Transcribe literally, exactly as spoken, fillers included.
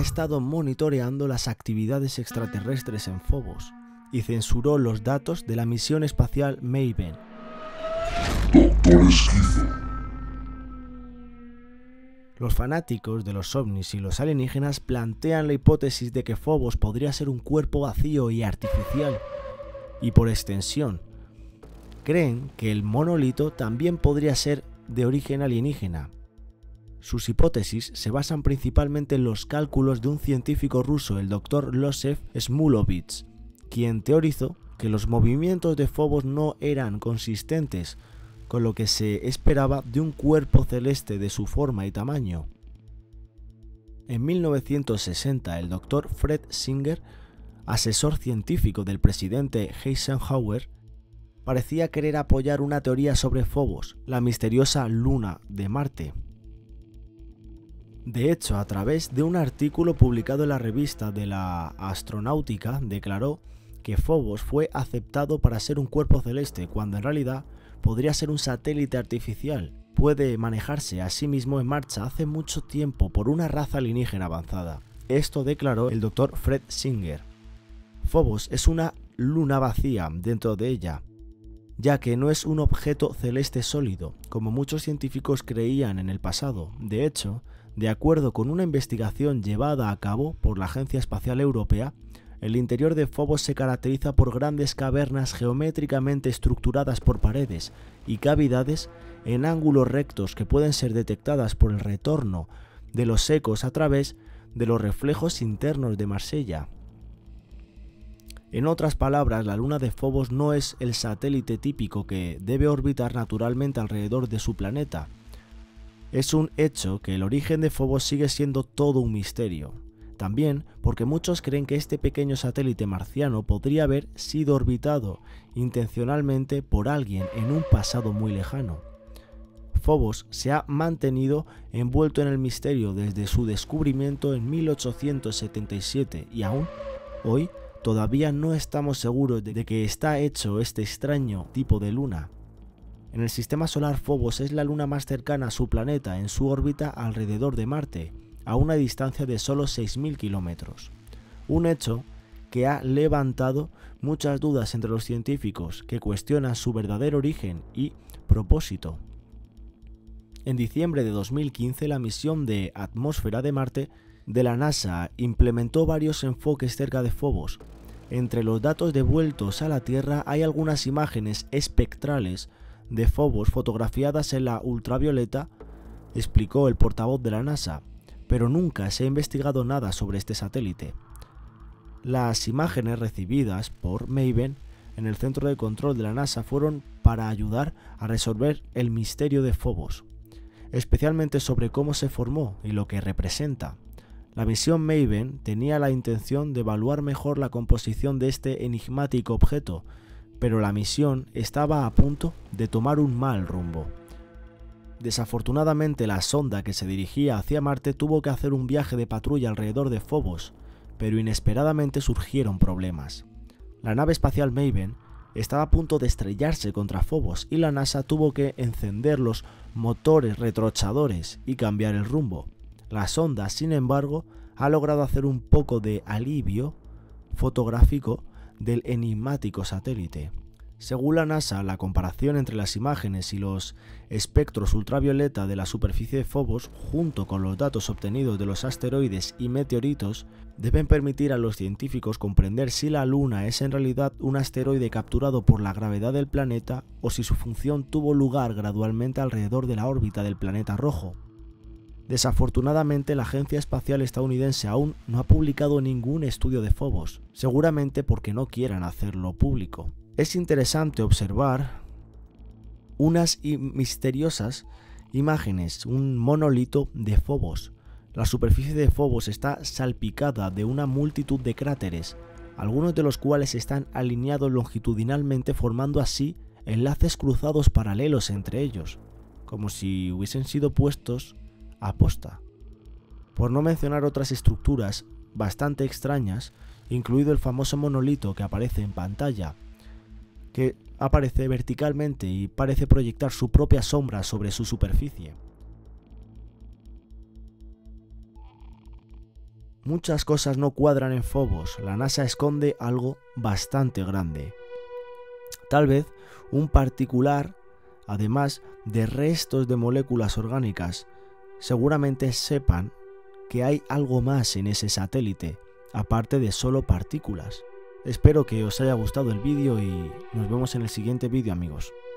estado monitoreando las actividades extraterrestres en Phobos y censuró los datos de la misión espacial Maven. Doctor Esquizo. Los fanáticos de los ovnis y los alienígenas plantean la hipótesis de que Phobos podría ser un cuerpo vacío y artificial, y por extensión, creen que el monolito también podría ser de origen alienígena. Sus hipótesis se basan principalmente en los cálculos de un científico ruso, el doctor Losef Smulovich, quien teorizó que los movimientos de Phobos no eran consistentes con lo que se esperaba de un cuerpo celeste de su forma y tamaño. En mil novecientos sesenta, el doctor Fred Singer, asesor científico del presidente Eisenhower, parecía querer apoyar una teoría sobre Phobos, la misteriosa luna de Marte. De hecho, a través de un artículo publicado en la revista de la Astronáutica, declaró que Phobos fue aceptado para ser un cuerpo celeste, cuando en realidad podría ser un satélite artificial. Puede manejarse a sí mismo en marcha hace mucho tiempo por una raza alienígena avanzada. Esto declaró el doctor Fred Singer. Phobos es una luna vacía dentro de ella, ya que no es un objeto celeste sólido, como muchos científicos creían en el pasado. De hecho, de acuerdo con una investigación llevada a cabo por la Agencia Espacial Europea, el interior de Phobos se caracteriza por grandes cavernas geométricamente estructuradas por paredes y cavidades en ángulos rectos que pueden ser detectadas por el retorno de los ecos a través de los reflejos internos de Marsella. En otras palabras, la luna de Phobos no es el satélite típico que debe orbitar naturalmente alrededor de su planeta. Es un hecho que el origen de Phobos sigue siendo todo un misterio. También porque muchos creen que este pequeño satélite marciano podría haber sido orbitado intencionalmente por alguien en un pasado muy lejano. Phobos se ha mantenido envuelto en el misterio desde su descubrimiento en mil ochocientos setenta y siete y aún hoy todavía no estamos seguros de que está hecho este extraño tipo de luna. En el sistema solar, Phobos es la luna más cercana a su planeta en su órbita alrededor de Marte, a una distancia de solo seis mil kilómetros. Un hecho que ha levantado muchas dudas entre los científicos que cuestionan su verdadero origen y propósito. En diciembre de dos mil quince, la misión de atmósfera de Marte de la NASA implementó varios enfoques cerca de Phobos. Entre los datos devueltos a la Tierra hay algunas imágenes espectrales de Phobos fotografiadas en la ultravioleta, explicó el portavoz de la NASA, pero nunca se ha investigado nada sobre este satélite. Las imágenes recibidas por Maven en el centro de control de la NASA fueron para ayudar a resolver el misterio de Phobos, especialmente sobre cómo se formó y lo que representa. La misión Maven tenía la intención de evaluar mejor la composición de este enigmático objeto, pero la misión estaba a punto de tomar un mal rumbo. Desafortunadamente, la sonda que se dirigía hacia Marte tuvo que hacer un viaje de patrulla alrededor de Phobos, pero inesperadamente surgieron problemas. La nave espacial Maven estaba a punto de estrellarse contra Phobos y la NASA tuvo que encender los motores retrochadores y cambiar el rumbo. La sonda, sin embargo, ha logrado hacer un poco de alivio fotográfico del enigmático satélite. Según la NASA, la comparación entre las imágenes y los espectros ultravioleta de la superficie de Phobos, junto con los datos obtenidos de los asteroides y meteoritos, deben permitir a los científicos comprender si la Luna es en realidad un asteroide capturado por la gravedad del planeta o si su función tuvo lugar gradualmente alrededor de la órbita del planeta rojo. Desafortunadamente, la Agencia Espacial Estadounidense aún no ha publicado ningún estudio de Phobos, seguramente porque no quieran hacerlo público. Es interesante observar unas misteriosas imágenes, un monolito de Phobos. La superficie de Phobos está salpicada de una multitud de cráteres, algunos de los cuales están alineados longitudinalmente, formando así enlaces cruzados paralelos entre ellos, como si hubiesen sido puestos a posta. Por no mencionar otras estructuras bastante extrañas, incluido el famoso monolito que aparece en pantalla, que aparece verticalmente y parece proyectar su propia sombra sobre su superficie. muchas cosas no cuadran en Phobos. La NASA esconde algo bastante grande. Tal vez un particular, además de restos de moléculas orgánicas, seguramente sepan que hay algo más en ese satélite, aparte de solo partículas. Espero que os haya gustado el vídeo y nos vemos en el siguiente vídeo, amigos.